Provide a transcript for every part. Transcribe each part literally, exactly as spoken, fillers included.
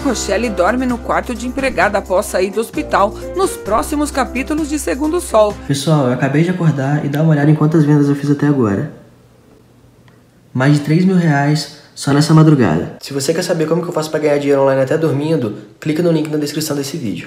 Rochelle dorme no quarto de empregada após sair do hospital, nos próximos capítulos de Segundo Sol. Pessoal, eu acabei de acordar e dar uma olhada em quantas vendas eu fiz até agora. Mais de três mil reais só nessa madrugada. Se você quer saber como que eu faço para ganhar dinheiro online até dormindo, clica no link na descrição desse vídeo.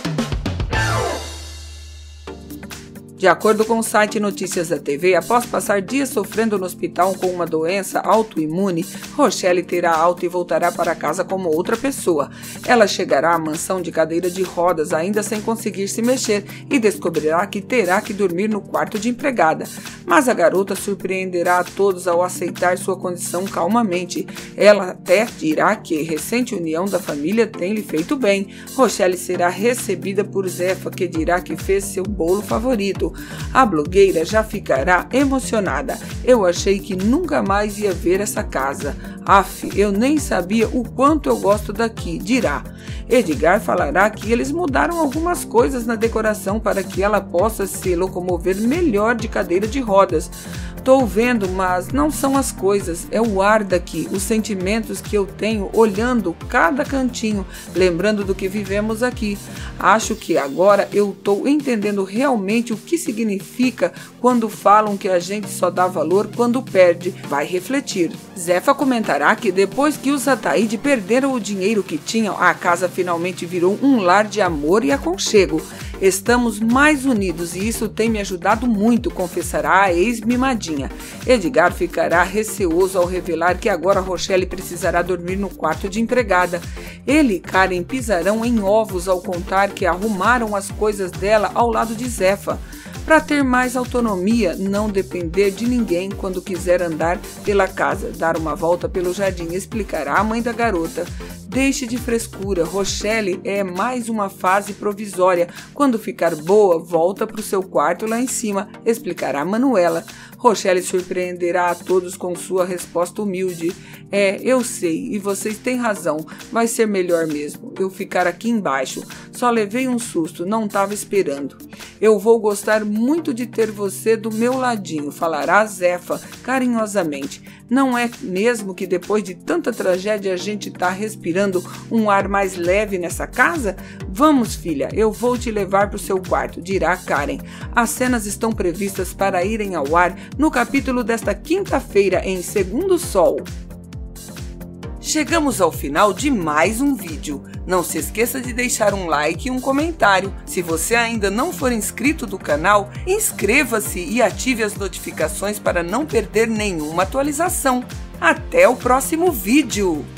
De acordo com o site Notícias da T V, após passar dias sofrendo no hospital com uma doença autoimune, Rochelle terá alta e voltará para casa como outra pessoa. Ela chegará à mansão de cadeira de rodas, ainda sem conseguir se mexer, e descobrirá que terá que dormir no quarto de empregada. Mas a garota surpreenderá a todos ao aceitar sua condição calmamente. Ela até dirá que recente união da família tem lhe feito bem. Rochelle será recebida por Zefa, que dirá que fez seu bolo favorito. A blogueira já ficará emocionada. Eu achei que nunca mais ia ver essa casa. Aff, eu nem sabia o quanto eu gosto daqui, dirá. Edgar falará que eles mudaram algumas coisas na decoração para que ela possa se locomover melhor de cadeira de rodas. Tô vendo, mas não são as coisas, é o ar daqui, os sentimentos que eu tenho olhando cada cantinho, lembrando do que vivemos aqui. Acho que agora eu tô entendendo realmente o que significa quando falam que a gente só dá valor quando perde. Vai refletir. Zefa comentará que depois que os Ataíde perderam o dinheiro que tinham, a casa finalmente virou um lar de amor e aconchego. Estamos mais unidos e isso tem me ajudado muito, confessará a ex-mimadinha. Edgar ficará receoso ao revelar que agora Rochelle precisará dormir no quarto de empregada. Ele e Karen pisarão em ovos ao contar que arrumaram as coisas dela ao lado de Zefa. Para ter mais autonomia, não depender de ninguém quando quiser andar pela casa, dar uma volta pelo jardim, explicará a mãe da garota. Deixe de frescura, Rochelle é mais uma fase provisória. Quando ficar boa, volta para o seu quarto lá em cima, explicará Manuela. Rochelle surpreenderá a todos com sua resposta humilde. É, eu sei, e vocês têm razão, vai ser melhor mesmo eu ficar aqui embaixo. Só levei um susto, não estava esperando. Eu vou gostar muito de ter você do meu ladinho, falará Zefa carinhosamente. Não é mesmo que depois de tanta tragédia a gente tá respirando um ar mais leve nessa casa? Vamos, filha, eu vou te levar para o seu quarto, dirá Karen. As cenas estão previstas para irem ao ar no capítulo desta quinta-feira em Segundo Sol. Chegamos ao final de mais um vídeo. Não se esqueça de deixar um like e um comentário. Se você ainda não for inscrito do canal, inscreva-se e ative as notificações para não perder nenhuma atualização. Até o próximo vídeo!